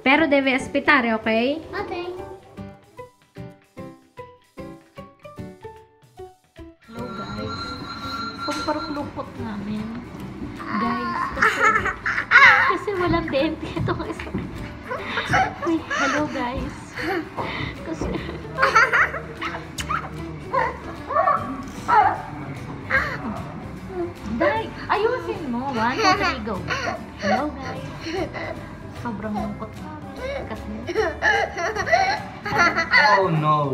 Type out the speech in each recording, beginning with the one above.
Pero deve aspettare, ok? Ok. Hello guys. Sobrang lungkot namin. Guys, kasi walang dente itong isa. Wait, hello guys. Kasi Day, ayusin mo. 1, 2, 3, go. Hello guys. Sobrang lungkot namin. Kasi Oh no.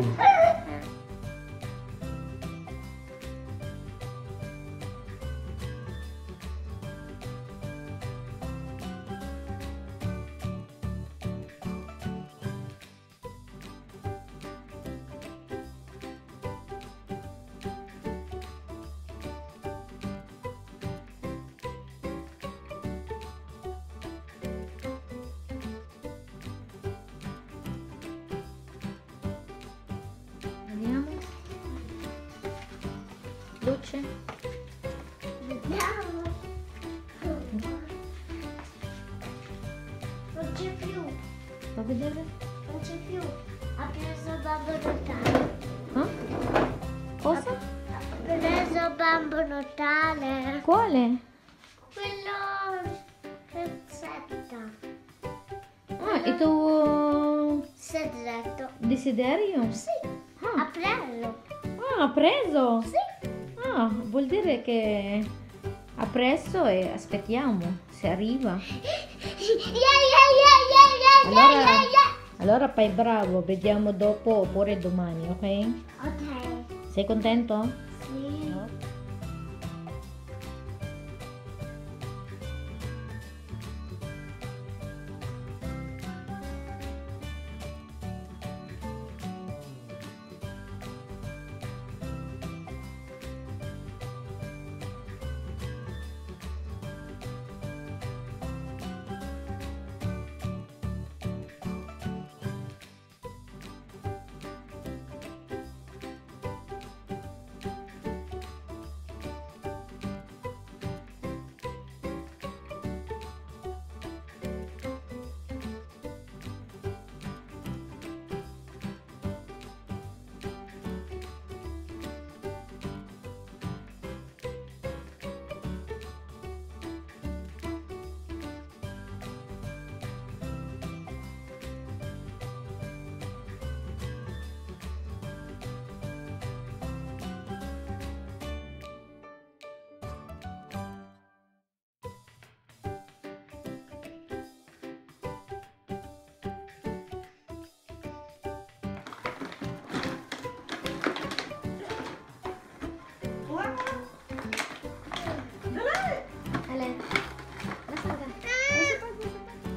vediamo. Luce. Vediamo. Non c'è più. Fa vedere? Non c'è più. Ha preso Babbo Natale. Ah? Cosa? Ha preso Babbo Natale. Quale? Quello rossetto. Ah, itu Segreto. desiderio? Sì. Ah. Ha preso. Ah, ha preso? Sì. Ah, vuol dire che ha preso e aspettiamo se arriva. Allora fai bravo, vediamo dopo oppure domani, ok? Ok. Sei contento? Sì.